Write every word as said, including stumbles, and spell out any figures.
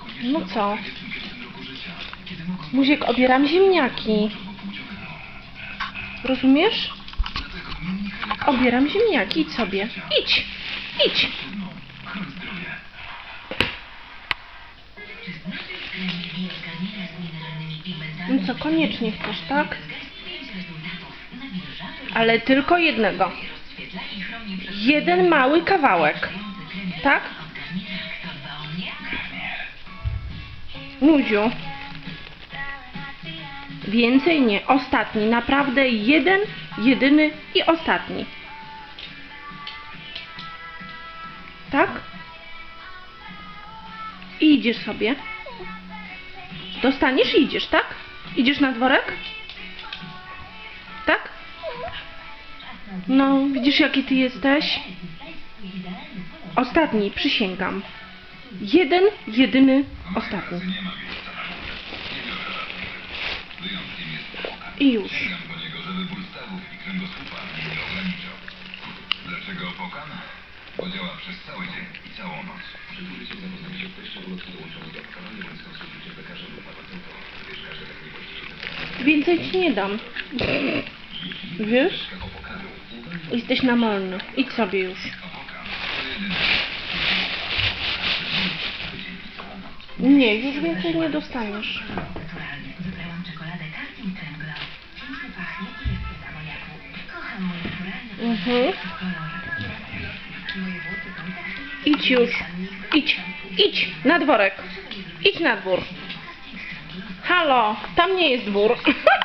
No co? Muziek, obieram ziemniaki. Rozumiesz? Obieram ziemniaki, idź sobie. Idź! Idź! No co, koniecznie chcesz, tak? Ale tylko jednego. Jeden mały kawałek. Tak? Nuziu. Więcej nie. Ostatni. Naprawdę jeden, jedyny i ostatni. Tak? I idziesz sobie. Dostaniesz i idziesz, tak? Idziesz na dworek? Tak? No, widzisz jaki ty jesteś? Ostatni, przysięgam. Jeden, jedyny, ostatni. I już. Dlaczego opokan? Podziała przez cały dzień i całą noc. Przyjrzyjcie zapoznać się z treścią ulotki dołączonej do opakanu, więc konsultujcie z lekarzem lub farmaceutą. Wiesz, każdy tak nie właściwie. Więcej ci nie dam. Wiesz? Jesteś namolny. Idź sobie już. Nie, już więcej nie dostaniesz. Mhm. Idź już. Idź. Idź na dworek. Idź na dwór. Halo, tam nie jest dwór.